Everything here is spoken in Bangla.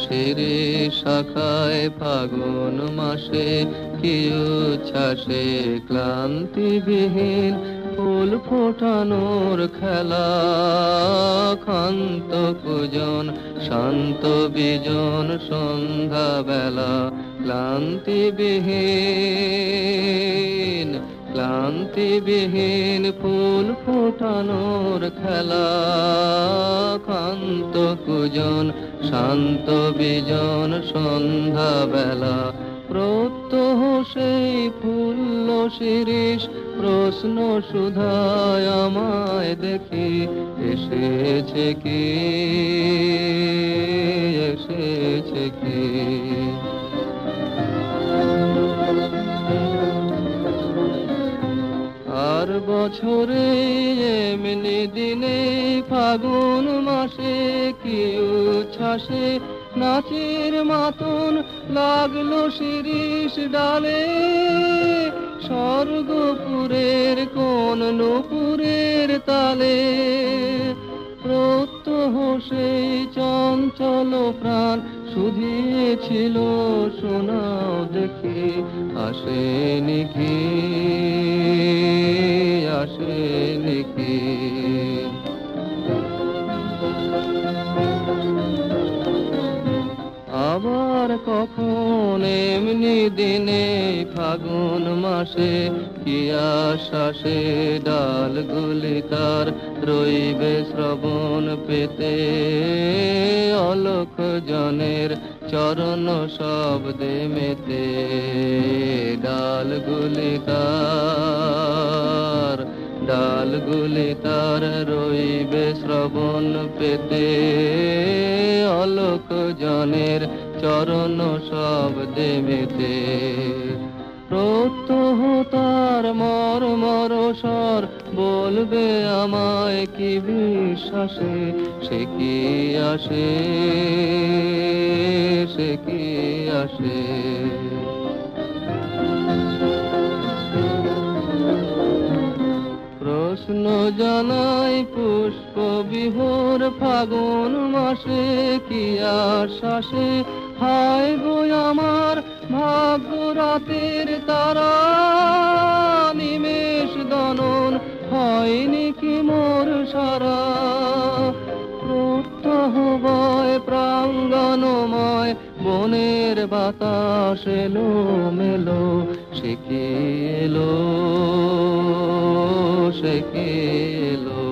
শিরি শাখায় ফাগুন মাসে কি উচ্ছ্বাসে ক্লান্তিবিহীন ফুল ফোটানোর খেলা। ক্ষান্ত কুজন শান্ত বিজন সন্ধ্যা বেলা ক্লান্তিবিহীন ক্লান্তিবিহীন ফুল ফোটানোর খেলা। ক্ষান্ত কুজন শান্ত বিজন সন্ধ্যা বেলা প্রত্যহ সেই ফুল্ল শিরীষ প্রশ্ন সুধায় আমায় দেখি এসেছে কি এসেছে কি। আর বছরে এমনি দিনে ফাগুন মাসে কি উচ্ছ্বাসে নাচের মাতন লাগলো শিরীষ ডালে। স্বর্গপুরের কোন নূপুরের তালে প্রত্যহ সেই চঞ্চল প্রাণ শুধিয়েছিল শোনাও দেখি আসেনি কি আসেনি কি। আবার কখন এমনি দিনে ফাগুন মাসে কি আশ্বাসে ডালগুলি তার রইবে শ্রবণ পেতে। অলখ জনের চরণ শব্দে মেতে ডালগুলি তার রইবে শ্রবণ পেতে। অলক জনের চরণ শব্দে মেতে প্রত্যহ তার মর্মর স্বর বলবে আমায় কি বিশ্বাসে সে কি আসে সে কি আসে। প্রশ্ন জানাই পুষ্প বিভোর ফাগুন মাসে কি আশ্বাসে। হায় গো আমার ভাগ্য রাতের তারা নিমেষ দনন হয়নি কি মোর সারা। প্রত্যহ বয় প্রাঙ্গণময় বনের বাতাস এলো মেলো সে কি এলো সে কি এলো।